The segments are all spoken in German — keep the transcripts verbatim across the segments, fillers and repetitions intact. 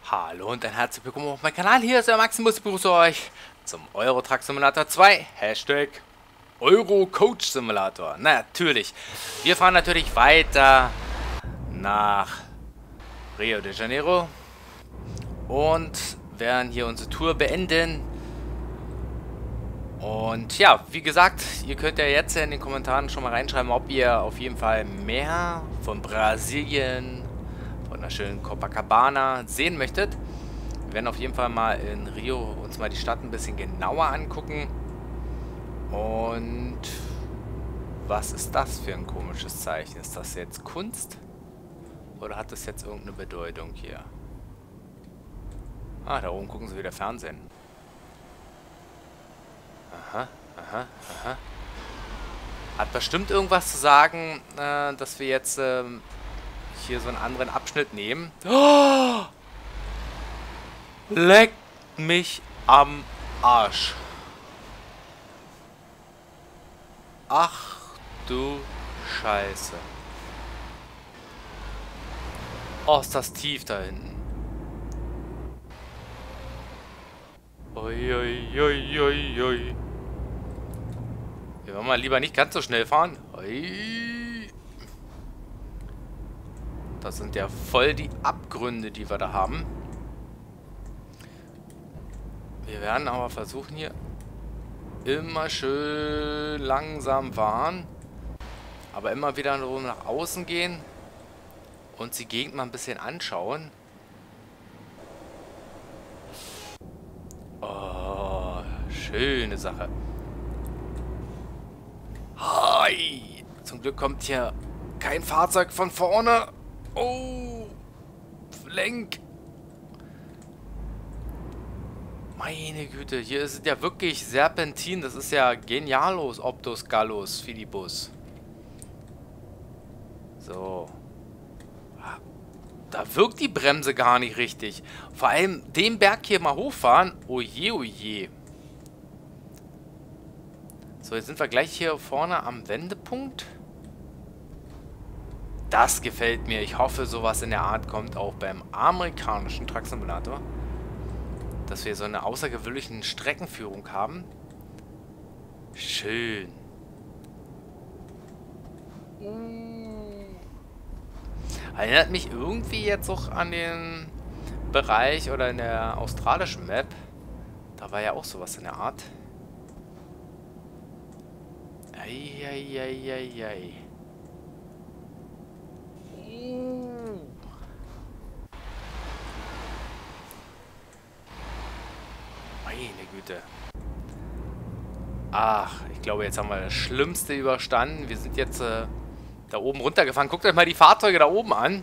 Hallo und ein herzlich willkommen auf meinem Kanal. Hier ist der Maximus. Ich begrüße euch zum Euro Truck Simulator zwei. Hashtag Euro Coach Simulator. Natürlich. Wir fahren natürlich weiter nach Rio de Janeiro und werden hier unsere Tour beenden. Und ja, wie gesagt, ihr könnt ja jetzt in den Kommentaren schon mal reinschreiben, ob ihr auf jeden Fall mehr von Brasilien, von der schönen Copacabana sehen möchtet. Wir werden auf jeden Fall mal in Rio uns mal die Stadt ein bisschen genauer angucken. Und was ist das für ein komisches Zeichen? Ist das jetzt Kunst? Oder hat das jetzt irgendeine Bedeutung hier? Ah, da oben gucken sie wieder Fernsehen. Aha, aha, aha. Hat bestimmt irgendwas zu sagen, äh, dass wir jetzt ähm, hier so einen anderen Abschnitt nehmen. Oh! Leck mich am Arsch. Ach du Scheiße. Oh, ist das tief da hinten. Ui, ui, ui, ui, ui. Wir wollen mal lieber nicht ganz so schnell fahren. Ui. Das sind ja voll die Abgründe, die wir da haben. Wir werden aber versuchen hier immer schön langsam fahren. Aber immer wieder so nach außen gehen. Und die Gegend mal ein bisschen anschauen. Oh, schöne Sache. Hi! Zum Glück kommt hier kein Fahrzeug von vorne. Oh! Lenk! Meine Güte, hier ist ja wirklich Serpentin. Das ist ja genialos, Optus Gallus, Filibus. So. Da wirkt die Bremse gar nicht richtig. Vor allem den Berg hier mal hochfahren. Oje, oje. So, jetzt sind wir gleich hier vorne am Wendepunkt. Das gefällt mir. Ich hoffe, sowas in der Art kommt auch beim amerikanischen Truck Simulator. Dass wir so eine außergewöhnliche Streckenführung haben. Schön. Uh. Erinnert mich irgendwie jetzt auch an den Bereich oder in der australischen Map. Da war ja auch sowas in der Art. Eieieiei. Uh. Meine Güte. Ach, ich glaube, jetzt haben wir das Schlimmste überstanden. Wir sind jetzt äh, da oben runtergefahren. Guckt euch mal die Fahrzeuge da oben an.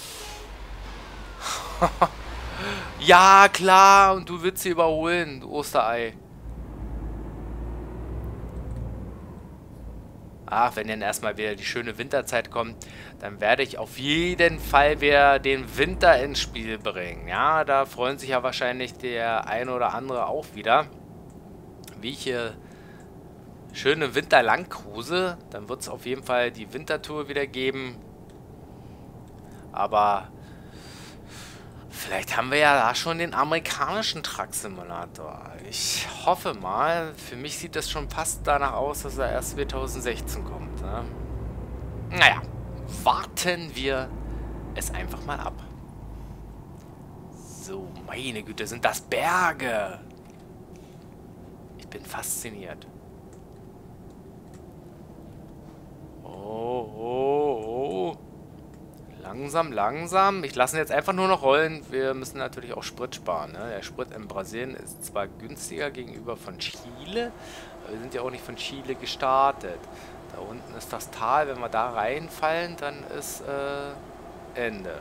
Ja, klar. Und du willst sie überholen, du Osterei. Ach, wenn dann erstmal wieder die schöne Winterzeit kommt, dann werde ich auf jeden Fall wieder den Winter ins Spiel bringen. Ja, da freuen sich ja wahrscheinlich der ein oder andere auch wieder. Wie ich hier schöne Winter lang cruise, dann wird es auf jeden Fall die Wintertour wieder geben. Aber vielleicht haben wir ja da schon den amerikanischen Truck Simulator. Ich hoffe mal. Für mich sieht das schon fast danach aus, dass er erst zweitausendsechzehn kommt. Ne? Naja, warten wir es einfach mal ab. So, meine Güte, sind das Berge. Ich bin fasziniert. Oh, oh, oh. Langsam, langsam. Ich lasse ihn jetzt einfach nur noch rollen. Wir müssen natürlich auch Sprit sparen. Ne? Der Sprit in Brasilien ist zwar günstiger gegenüber von Chile, aber wir sind ja auch nicht von Chile gestartet. Da unten ist das Tal. Wenn wir da reinfallen, dann ist äh, Ende.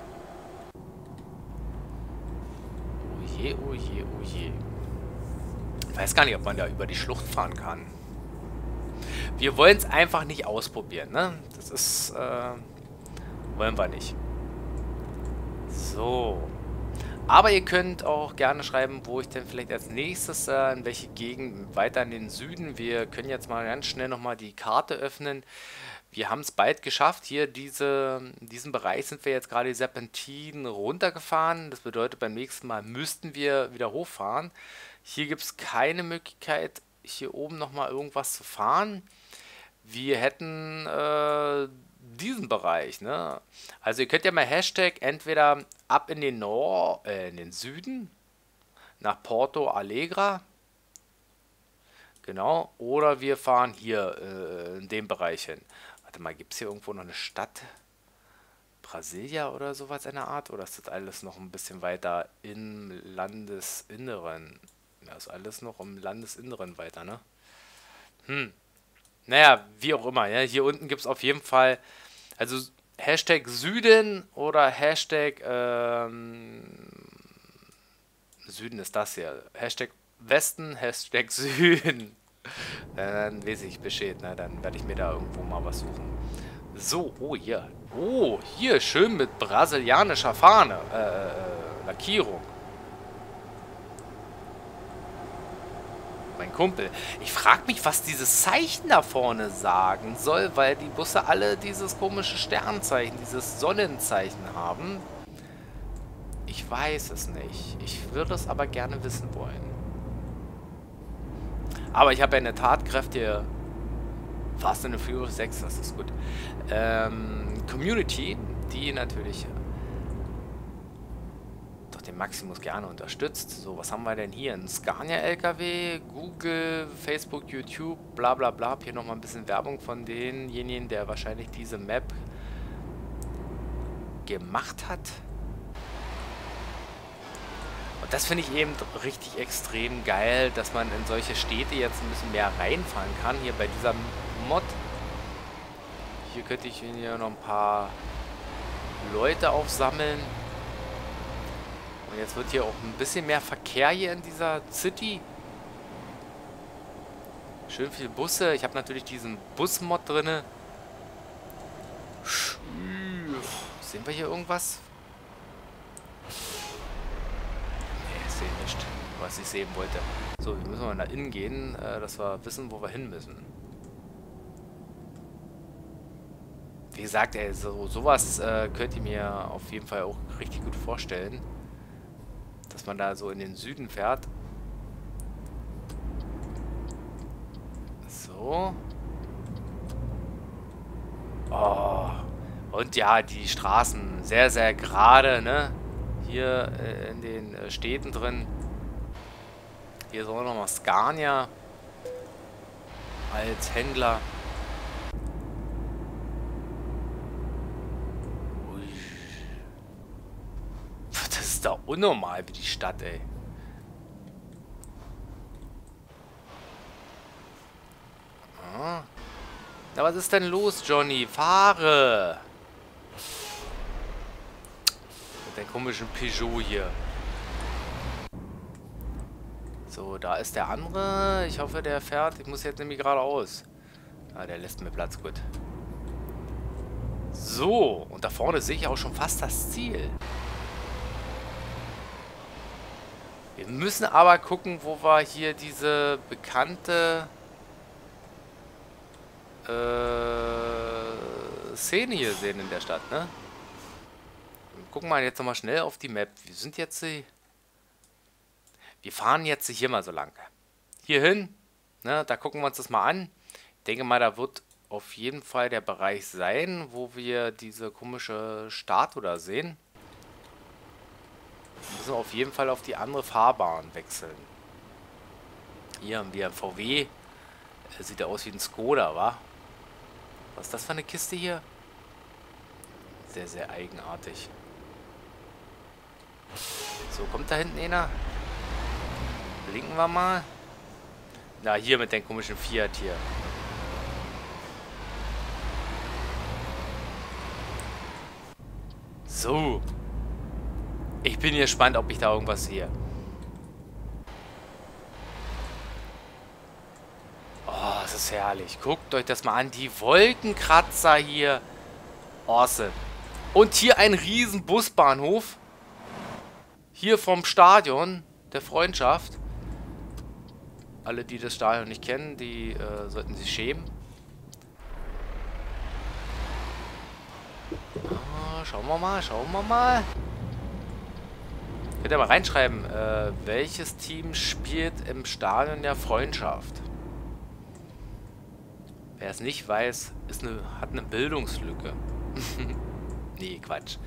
Oh je, oh je, oh je. Ich weiß gar nicht, ob man da über die Schlucht fahren kann. Wir wollen es einfach nicht ausprobieren. Ne? Das ist... Äh, wollen wir nicht. So. Aber ihr könnt auch gerne schreiben, wo ich denn vielleicht als nächstes, äh, in welche Gegend weiter in den Süden. Wir können jetzt mal ganz schnell nochmal die Karte öffnen. wir haben es bald geschafft. Hier diese, in diesem Bereich sind wir jetzt gerade die Serpentinen runtergefahren. Das bedeutet, beim nächsten Mal müssten wir wieder hochfahren. Hier gibt es keine Möglichkeit, hier oben nochmal irgendwas zu fahren. Wir hätten äh, diesen Bereich, ne? Also ihr könnt ja mal Hashtag entweder ab in den Nord, äh, in den Süden, nach Porto Alegre. Genau. Oder wir fahren hier äh, in dem Bereich hin. Warte mal, gibt es hier irgendwo noch eine Stadt? Brasilia oder sowas in der Art? Oder ist das alles noch ein bisschen weiter im Landesinneren? Ja, ist alles noch im Landesinneren weiter, ne? Hm. Naja, wie auch immer. Ja? Hier unten gibt es auf jeden Fall, also Hashtag Süden oder Hashtag ähm, Süden ist das hier. Hashtag Westen, Hashtag Süden. Dann weiß ich Bescheid, ne? Dann werde ich mir da irgendwo mal was suchen. So, oh hier. Oh, hier, schön mit brasilianischer Fahne. Äh, äh, Lackierung. Mein Kumpel. Ich frage mich, was dieses Zeichen da vorne sagen soll, weil die Busse alle dieses komische Sternzeichen, dieses Sonnenzeichen haben. Ich weiß es nicht. Ich würde es aber gerne wissen wollen. Aber ich habe ja eine tatkräftige Fast and Furious sechs, das ist gut. Ähm, Community, die natürlich doch den Maximus gerne unterstützt. So, was haben wir denn hier? Ein Scania-L K W, Google, Facebook, YouTube, bla bla bla. Hab hier nochmal ein bisschen Werbung von denjenigen, der wahrscheinlich diese Map gemacht hat. Und das finde ich eben richtig extrem geil, dass man in solche Städte jetzt ein bisschen mehr reinfahren kann. Hier bei dieser Mod. Hier könnte ich hier noch ein paar Leute aufsammeln. Und jetzt wird hier auch ein bisschen mehr Verkehr hier in dieser City. Schön viele Busse. Ich habe natürlich diesen Bus-Mod drin. Sehen wir hier irgendwas? Ich sehe nicht, was ich sehen wollte. So, wir müssen mal nach innen gehen, äh, dass wir wissen, wo wir hin müssen. Wie gesagt, ey, so, sowas äh, könnt ihr mir auf jeden Fall auch richtig gut vorstellen. Dass man da so in den Süden fährt. So. Oh. Und ja, die Straßen sehr, sehr gerade, ne? Hier äh, in den äh, Städten drin. Hier ist auch nochmal Scania als Händler. Ui. Das ist doch unnormal wie die Stadt, ey. Ah. Na, was ist denn los, Johnny? Fahre! Den komischen Peugeot hier. So, da ist der andere. Ich hoffe, der fährt. Ich muss jetzt nämlich geradeaus. Ah, der lässt mir Platz. Gut. So, und da vorne sehe ich auch schon fast das Ziel. Wir müssen aber gucken, wo wir hier diese bekannte äh, Szene hier sehen in der Stadt, ne? Gucken wir jetzt nochmal schnell auf die Map. Wir sind jetzt... Wir fahren jetzt hier mal so lang. Hier hin. Ne, da gucken wir uns das mal an. Ich denke mal, da wird auf jeden Fall der Bereich sein, wo wir diese komische Statue da sehen. Wir müssen auf jeden Fall auf die andere Fahrbahn wechseln. Hier haben wir V W. Sieht ja aus wie ein Skoda, wa? Was ist das für eine Kiste hier? Sehr, sehr eigenartig. So, kommt da hinten einer? Blinken wir mal. Na, hier mit dem komischen Fiat hier. So. Ich bin gespannt, ob ich da irgendwas sehe. Oh, das ist herrlich. Guckt euch das mal an. Die Wolkenkratzer hier. Awesome. Und hier ein riesen Busbahnhof. Hier vom Stadion der Freundschaft. Alle, die das Stadion nicht kennen, die äh, sollten sich schämen. schauen wir mal, schauen wir mal. Könnt ihr mal reinschreiben, äh, welches Team spielt im Stadion der Freundschaft? Wer es nicht weiß, ist eine, hat eine Bildungslücke. Nee, Quatsch.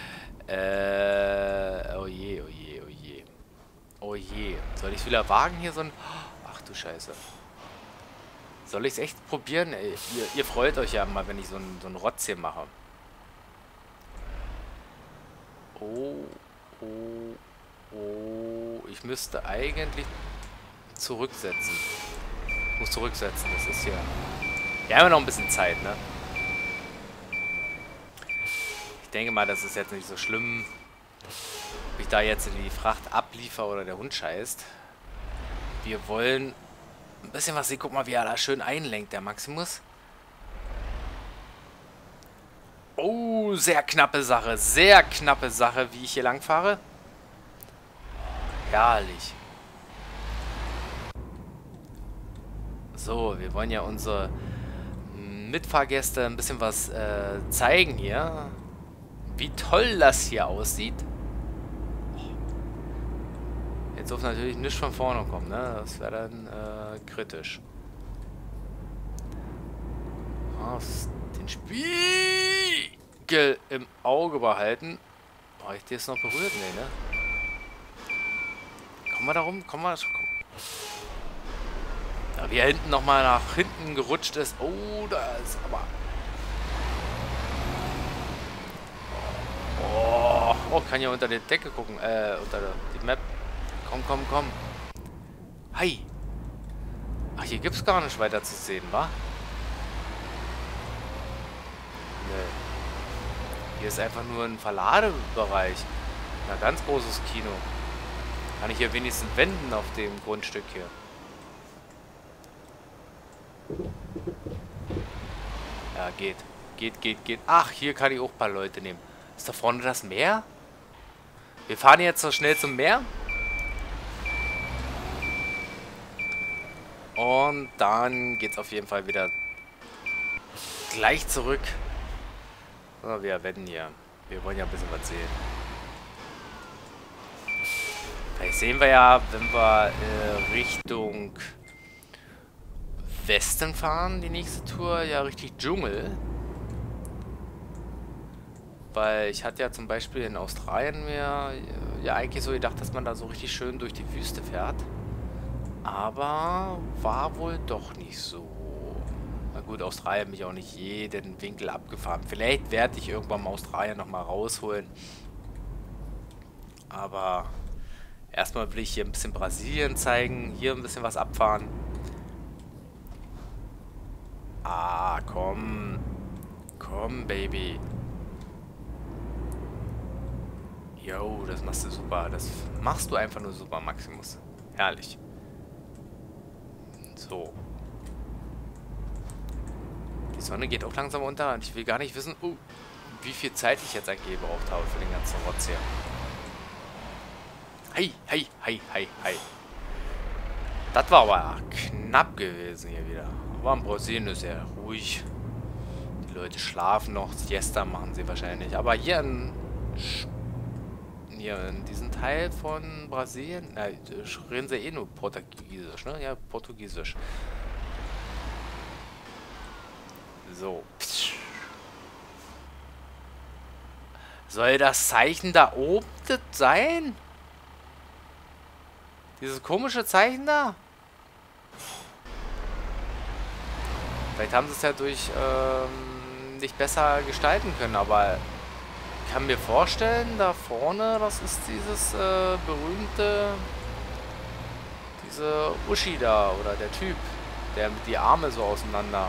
Äh, oh je, oh je, oh je. Oh je. Soll ich es wieder wagen hier so ein... Ach du Scheiße. Soll ich es echt probieren? Ey, ihr, ihr freut euch ja mal, wenn ich so einen so Rotz hier mache. Oh, oh, oh. Ich müsste eigentlich zurücksetzen. Ich muss zurücksetzen, das ist ja... Wir haben ja noch ein bisschen Zeit, ne? Ich denke mal, das ist jetzt nicht so schlimm, ob ich da jetzt in die Fracht abliefer oder der Hund scheißt. Wir wollen ein bisschen was sehen. Guck mal, wie er da schön einlenkt, der Maximus. Oh, sehr knappe Sache. Sehr knappe Sache, wie ich hier lang fahre. Herrlich. So, wir wollen ja unsere Mitfahrgäste ein bisschen was äh, zeigen hier. Wie toll das hier aussieht. Jetzt darf natürlich nicht von vorne kommen, ne? Das wäre dann äh, kritisch. Was? Den Spiegel im Auge behalten. Habe ich dir jetzt noch berührt? Nee, ne? Kommen wir da rum? Kommen wir... Komm. Ja, wie er hinten nochmal nach hinten gerutscht ist. Oh, da ist aber... Oh, oh, kann ja unter die Decke gucken. Äh, unter die Map. Komm, komm, komm. Hi. Ach, hier gibt's gar nicht weiter zu sehen, wa? Nee. Hier ist einfach nur ein Verladebereich. Ein ganz großes Kino. Kann ich hier wenigstens wenden auf dem Grundstück hier. Ja, geht. Geht, geht, geht. Ach, hier kann ich auch ein paar Leute nehmen. Ist da vorne das Meer? Wir fahren jetzt so schnell zum Meer. Und dann geht's auf jeden Fall wieder gleich zurück. So, wir werden hier. Wir wollen ja ein bisschen was sehen. Vielleicht sehen wir ja, wenn wir äh, Richtung Westen fahren, die nächste Tour, ja richtig Dschungel. Weil ich hatte ja zum Beispiel in Australien mir ja eigentlich so gedacht, dass man da so richtig schön durch die Wüste fährt. Aber war wohl doch nicht so. Na gut, Australien bin ich auch nicht jeden Winkel abgefahren. Vielleicht werde ich irgendwann mal Australien nochmal rausholen. Aber erstmal will ich hier ein bisschen Brasilien zeigen. Hier ein bisschen was abfahren. Ah, komm. Komm, Baby. Yo, das machst du super. Das machst du einfach nur super, Maximus. Herrlich. So. Die Sonne geht auch langsam unter und ich will gar nicht wissen, uh, wie viel Zeit ich jetzt eigentlich gebraucht habe für den ganzen Rotz hier. Hey, hey, hey, hey, hey. Das war aber knapp gewesen hier wieder. Aber in Brasilien ist ja ruhig. Die Leute schlafen noch. Siesta machen sie wahrscheinlich. Aber hier in, hier in diesem Teil von Brasilien, na, reden sie eh nur Portugiesisch, ne? Ja, Portugiesisch. So. Soll das Zeichen da oben das sein? Dieses komische Zeichen da? Vielleicht haben sie es ja durch ähm, nicht besser gestalten können, aber ich kann mir vorstellen, da vorne, das ist dieses äh, berühmte, diese Uschi da, oder der Typ, der mit die Arme so auseinander,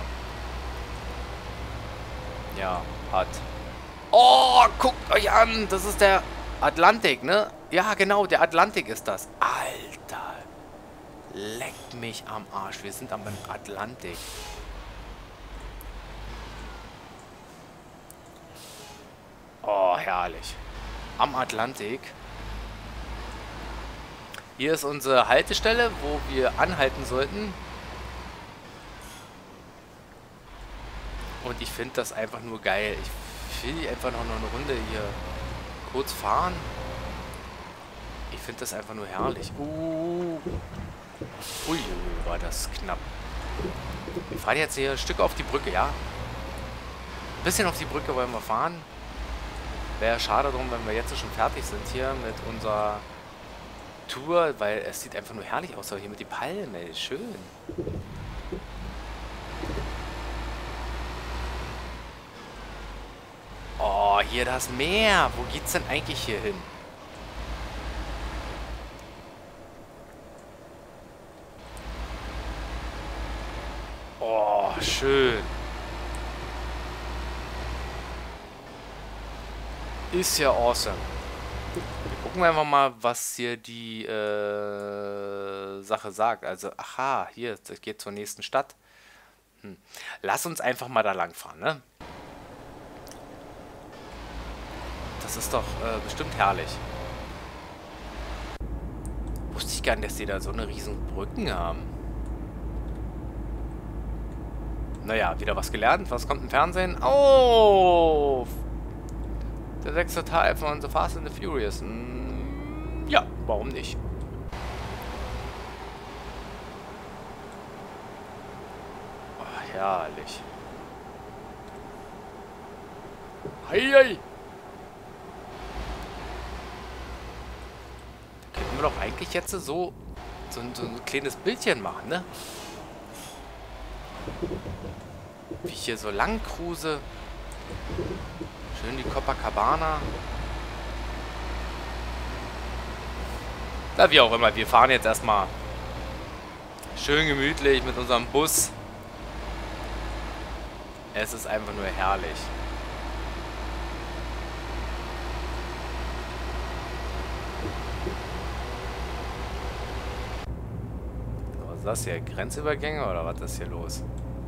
ja, hat. Oh, guckt euch an, das ist der Atlantik, ne? Ja, genau, der Atlantik ist das. Alter, leckt mich am Arsch, wir sind am Atlantik. Oh, herrlich. Am Atlantik. Hier ist unsere Haltestelle, wo wir anhalten sollten. Und ich finde das einfach nur geil. Ich Ich will einfach noch eine Runde hier kurz fahren. Ich finde das einfach nur herrlich. Uh. Ui, war das knapp. Wir fahren jetzt hier ein Stück auf die Brücke, ja? Ein bisschen auf die Brücke wollen wir fahren. Wäre schade drum, wenn wir jetzt schon fertig sind hier mit unserer Tour, weil es sieht einfach nur herrlich aus, hier mit den Palmen, ey, schön. Oh, hier das Meer. Wo geht's denn eigentlich hier hin? Oh, schön. Ist ja awesome. Wir gucken einfach mal, was hier die äh, Sache sagt. Also, aha, hier, das geht zur nächsten Stadt. Hm. Lass uns einfach mal da lang fahren, ne? Das ist doch äh, bestimmt herrlich. Wusste ich gar nicht, dass die da so eine riesen Brücken haben. Naja, wieder was gelernt. Was kommt im Fernsehen? Oh! Der sechste Teil von The Fast and the Furious. Hm, ja, warum nicht? Oh, herrlich. Hei, hei. Da könnten wir doch eigentlich jetzt so, so, so ein kleines Bildchen machen, ne? Wie ich hier so lang cruise. Schön die Copacabana. Na, wie auch immer. Wir fahren jetzt erstmal schön gemütlich mit unserem Bus. Es ist einfach nur herrlich. Was ist das hier? Grenzübergänge oder was ist hier los?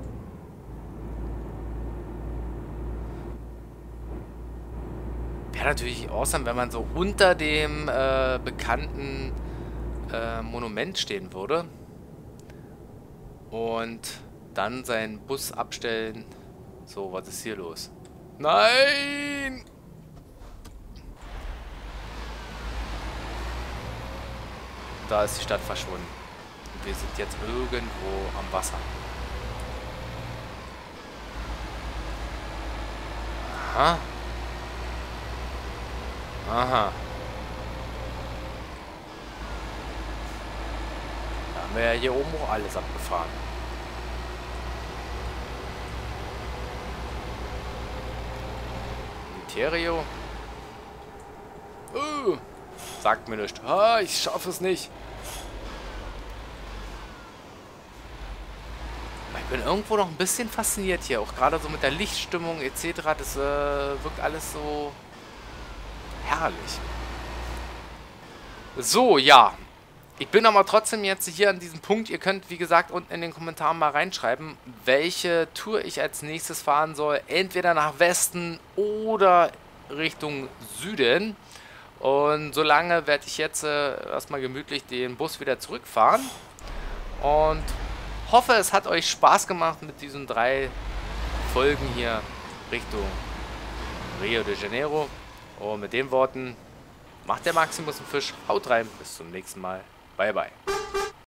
Wäre natürlich awesome, wenn man so unter dem äh, bekannten äh, Monument stehen würde. Und dann seinen Bus abstellen. So, was ist hier los? Nein! Da ist die Stadt verschwunden. Und wir sind jetzt irgendwo am Wasser. Aha. Aha. Da haben wir ja hier oben auch alles abgefahren. Ministerio. Uh, sagt mir nichts. Ah, ich schaffe es nicht. Ich bin irgendwo noch ein bisschen fasziniert hier. Auch gerade so mit der Lichtstimmung et cetera. Das äh, wirkt alles so herrlich. So, ja. Ich bin aber trotzdem jetzt hier an diesem Punkt. Ihr könnt, wie gesagt, unten in den Kommentaren mal reinschreiben, welche Tour ich als nächstes fahren soll. Entweder nach Westen oder Richtung Süden. Und solange werde ich jetzt äh, erstmal gemütlich den Bus wieder zurückfahren. Und hoffe, es hat euch Spaß gemacht mit diesen drei Folgen hier Richtung Rio de Janeiro. Und mit den Worten macht der Maximus einen Fisch. Haut rein. Bis zum nächsten Mal. Bye, bye.